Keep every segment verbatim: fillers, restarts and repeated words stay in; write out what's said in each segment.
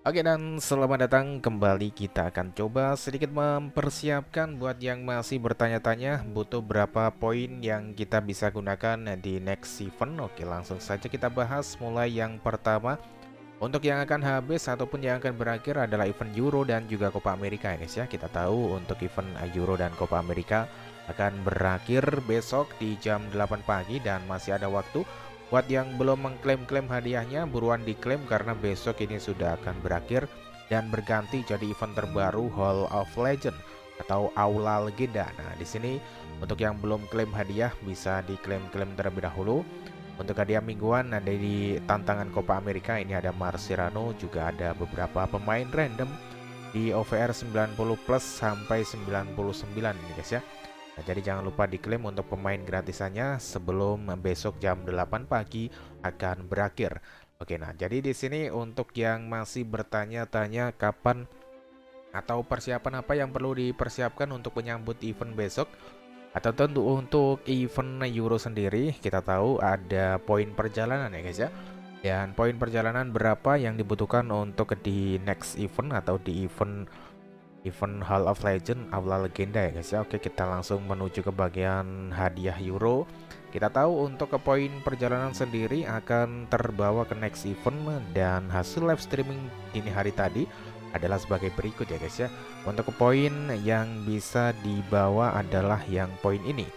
Oke, dan selamat datang kembali. Kita akan coba sedikit mempersiapkan buat yang masih bertanya-tanya butuh berapa poin yang kita bisa gunakan di next event. Oke, langsung saja kita bahas mulai yang pertama. Untuk yang akan habis ataupun yang akan berakhir adalah event Euro dan juga Copa America ya guys ya. Kita tahu untuk event Euro dan Copa America akan berakhir besok di jam delapan pagi dan masih ada waktu. Buat yang belum mengklaim-klaim hadiahnya, buruan diklaim karena besok ini sudah akan berakhir dan berganti jadi event terbaru Hall of Legend atau Aula Legenda. Nah, di sini untuk yang belum klaim hadiah bisa diklaim-klaim terlebih dahulu. Untuk hadiah mingguan ada di tantangan Copa America ini ada Marcirano, juga ada beberapa pemain random di O V R sembilan puluh plus sampai sembilan puluh sembilan ini guys ya. Nah, jadi jangan lupa diklaim untuk pemain gratisannya sebelum besok jam delapan pagi akan berakhir. Oke, nah jadi di sini untuk yang masih bertanya-tanya kapan atau persiapan apa yang perlu dipersiapkan untuk menyambut event besok atau tentu untuk event Euro sendiri, kita tahu ada poin perjalanan ya guys ya. Dan poin perjalanan berapa yang dibutuhkan untuk di next event atau di event event Hall of Legend Aula Legenda ya guys ya. Oke, kita langsung menuju ke bagian hadiah Euro. Kita tahu untuk ke poin perjalanan sendiri akan terbawa ke next event dan hasil live streaming dini hari tadi adalah sebagai berikut ya guys ya. Untuk ke poin yang bisa dibawa adalah yang poin ini.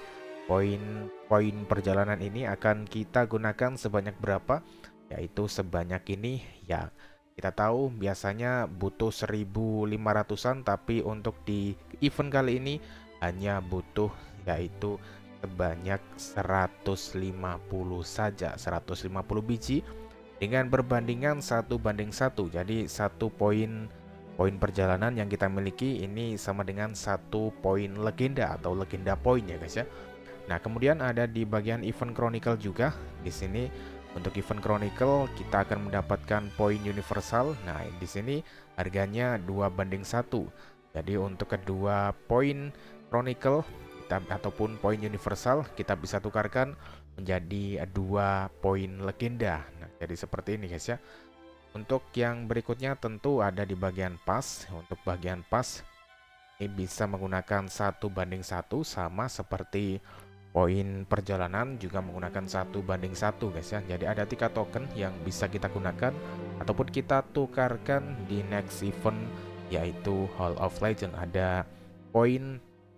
Poin-poin perjalanan ini akan kita gunakan sebanyak berapa? Yaitu sebanyak ini ya. Kita tahu biasanya butuh seribu lima ratusan, tapi untuk di event kali ini hanya butuh yaitu sebanyak seratus lima puluh saja, seratus lima puluh biji dengan berbandingan satu banding satu. Jadi satu poin poin perjalanan yang kita miliki ini sama dengan satu poin legenda atau legenda poin ya guys ya. Nah, kemudian ada di bagian event chronicle juga. Di sini untuk event Chronicle kita akan mendapatkan poin universal. Nah, di sini harganya dua banding satu. Jadi untuk kedua poin Chronicle kita ataupun poin universal kita bisa tukarkan menjadi dua poin legenda. Nah, jadi seperti ini guys ya. Untuk yang berikutnya tentu ada di bagian pas. Untuk bagian pas ini bisa menggunakan satu banding satu sama seperti poin perjalanan juga menggunakan satu banding satu guys ya. Jadi ada tiga token yang bisa kita gunakan ataupun kita tukarkan di next event yaitu Hall of Legend. Ada poin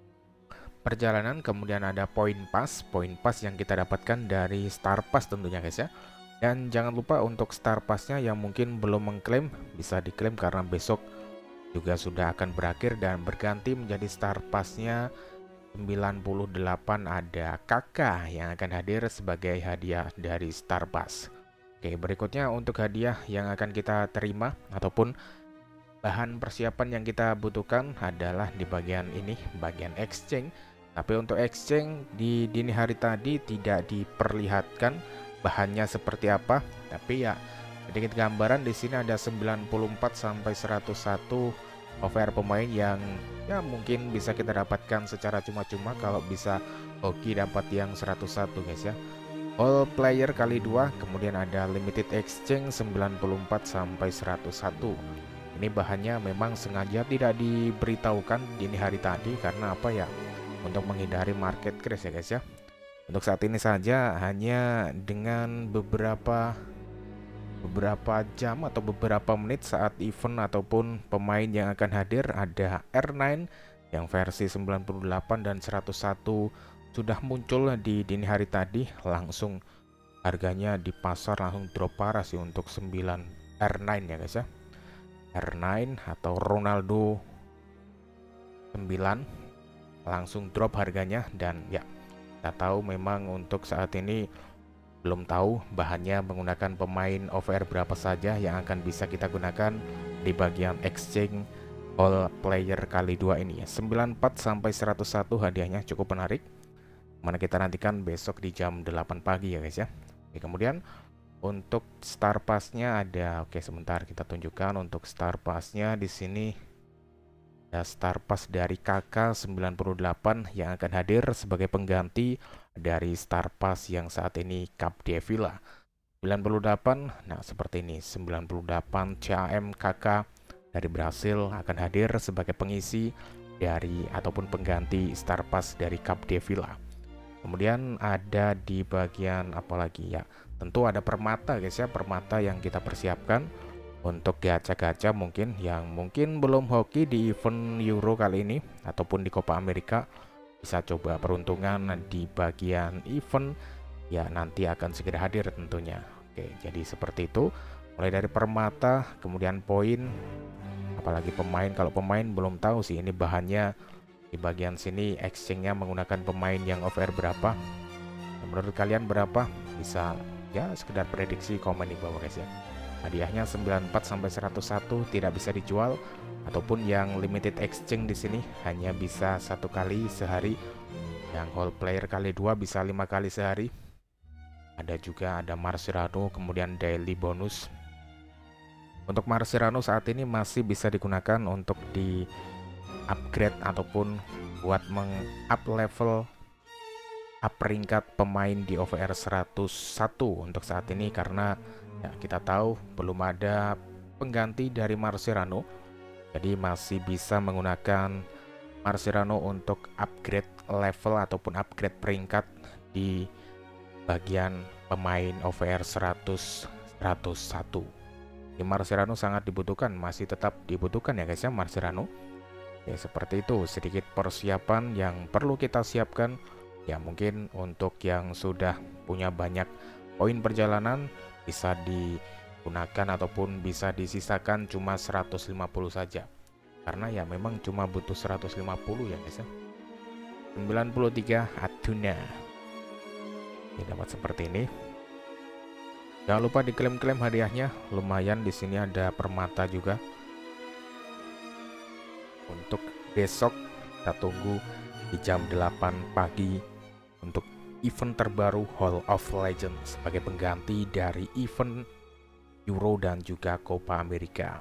perjalanan, kemudian ada poin pas. Poin pas yang kita dapatkan dari Star Pass tentunya guys ya. Dan jangan lupa untuk Star Pass-nya yang mungkin belum mengklaim bisa diklaim karena besok juga sudah akan berakhir dan berganti menjadi Star Pass-nya sembilan puluh delapan. Ada kakak yang akan hadir sebagai hadiah dari Star Pass. Oke, berikutnya untuk hadiah yang akan kita terima ataupun bahan persiapan yang kita butuhkan adalah di bagian ini, bagian exchange. Tapi untuk exchange di dini hari tadi tidak diperlihatkan bahannya seperti apa, tapi ya sedikit gambaran di sini ada sembilan puluh empat sampai seratus satu O V R pemain yang ya mungkin bisa kita dapatkan secara cuma-cuma kalau bisa hoki dapat yang seratus satu guys ya. All player kali dua, kemudian ada limited exchange sembilan puluh empat sampai seratus satu. Ini bahannya memang sengaja tidak diberitahukan dini hari tadi karena apa ya? Untuk menghindari market crash ya guys ya. Untuk saat ini saja hanya dengan beberapa beberapa jam atau beberapa menit saat event ataupun pemain yang akan hadir ada R sembilan yang versi sembilan puluh delapan dan seratus satu sudah muncul di dini hari tadi, langsung harganya di pasar langsung drop parah sih untuk sembilan R sembilan ya guys ya. R sembilan atau Ronaldo sembilan langsung drop harganya dan ya kita tahu memang untuk saat ini belum tahu bahannya menggunakan pemain O V R berapa saja yang akan bisa kita gunakan di bagian exchange all player kali dua ini ya. sembilan puluh empat sampai seratus satu hadiahnya cukup menarik. Mana kita nantikan besok di jam delapan pagi ya guys ya. Oke, kemudian untuk Star Pass-nya ada, oke sebentar kita tunjukkan untuk Star Pass-nya di sini. Ada Star Pass dari K K sembilan puluh delapan yang akan hadir sebagai pengganti dari Star Pass yang saat ini Capdevila. sembilan puluh delapan, nah seperti ini, sembilan puluh delapan C A M K K dari Brasil akan hadir sebagai pengisi dari ataupun pengganti Star Pass dari Capdevila. Kemudian ada di bagian apa lagi ya, tentu ada permata guys ya, permata yang kita persiapkan untuk gacha-gacha mungkin yang mungkin belum hoki di event Euro kali ini ataupun di Copa America, bisa coba peruntungan di bagian event ya, nanti akan segera hadir tentunya. Oke, jadi seperti itu, mulai dari permata, kemudian poin, apalagi pemain. Kalau pemain belum tahu sih ini bahannya. Di bagian sini exchange-nya menggunakan pemain yang off air berapa, menurut kalian berapa? Bisa ya sekedar prediksi, komen di bawah guys ya. Hadiahnya sembilan puluh empat sampai seratus satu, tidak bisa dijual, ataupun yang limited exchange di sini hanya bisa satu kali sehari, yang whole player kali dua bisa lima kali sehari. Ada juga ada Marcerano, kemudian daily bonus. Untuk Marcerano saat ini masih bisa digunakan untuk di upgrade ataupun buat meng-up level, up peringkat pemain di O V R seratus satu untuk saat ini, karena ya kita tahu belum ada pengganti dari Marcerano, jadi masih bisa menggunakan Marcerano untuk upgrade level ataupun upgrade peringkat di bagian pemain O V R seratus satu. Di Marcerano sangat dibutuhkan, masih tetap dibutuhkan ya guys ya Marcerano. Ya seperti itu sedikit persiapan yang perlu kita siapkan ya. Mungkin untuk yang sudah punya banyak poin perjalanan bisa digunakan ataupun bisa disisakan cuma seratus lima puluh saja, karena ya memang cuma butuh seratus lima puluh ya guys ya. sembilan puluh tiga Atuna ini dapat seperti ini. Jangan lupa diklaim-klaim hadiahnya, lumayan. Di sini ada permata juga. Untuk besok kita tunggu di jam delapan pagi untuk event terbaru Hall of Legends sebagai pengganti dari event Euro dan juga Copa America.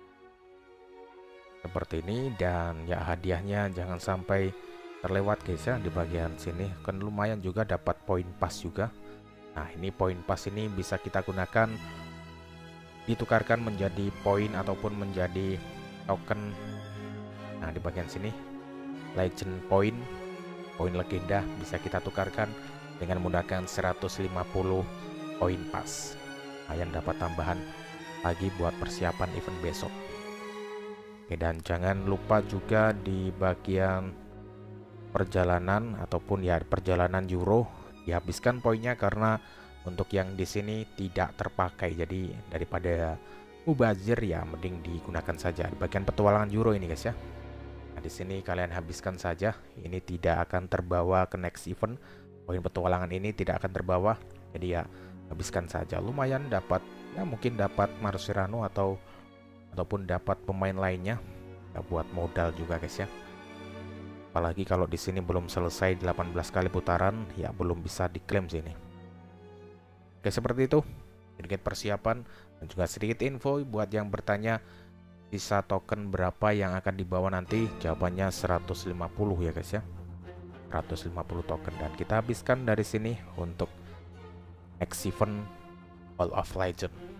Seperti ini, dan ya hadiahnya jangan sampai terlewat guys ya. Di bagian sini kan lumayan juga, dapat poin pas juga. Nah ini poin pas ini bisa kita gunakan ditukarkan menjadi poin ataupun menjadi token. Nah di bagian sini legend point, poin legenda bisa kita tukarkan dengan menggunakan seratus lima puluh poin pas. Lumayan dapat tambahan lagi buat persiapan event besok. Oke, dan jangan lupa juga di bagian perjalanan ataupun ya perjalanan Euro dihabiskan poinnya, karena untuk yang di sini tidak terpakai. Jadi daripada mubazir ya mending digunakan saja di bagian petualangan Euro ini guys ya. Nah, di sini kalian habiskan saja, ini tidak akan terbawa ke next event. Poin petualangan ini tidak akan terbawa, jadi ya habiskan saja. Lumayan dapat ya, mungkin dapat Marcerano atau ataupun dapat pemain lainnya ya, buat modal juga guys ya. Apalagi kalau di sini belum selesai delapan belas kali putaran, ya belum bisa diklaim sini. Oke, seperti itu sedikit persiapan dan juga sedikit info buat yang bertanya sisa token berapa yang akan dibawa nanti. Jawabannya seratus lima puluh ya guys ya, seratus lima puluh token, dan kita habiskan dari sini untuk next event Hall of Legend.